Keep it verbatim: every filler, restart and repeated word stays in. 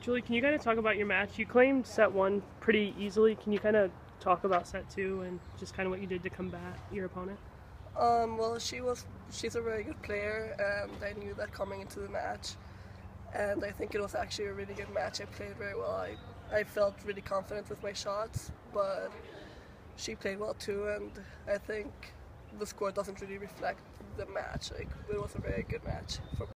Juli, can you kind of talk about your match? You claimed set one pretty easily. Can you kind of talk about set two and just kind of what you did to combat your opponent? Um, well, she was she's a very good player, and I knew that coming into the match. And I think it was actually a really good match. I played very well. I, I felt really confident with my shots, but she played well too, and I think the score doesn't really reflect the match. Like, it was a very good match for